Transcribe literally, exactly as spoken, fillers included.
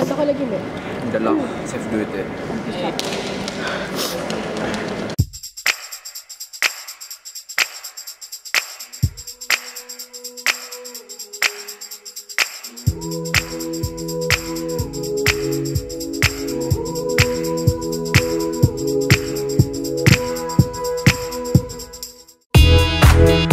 Ada kau lagi tak? Dah lah, save duit eh. We'll be right back.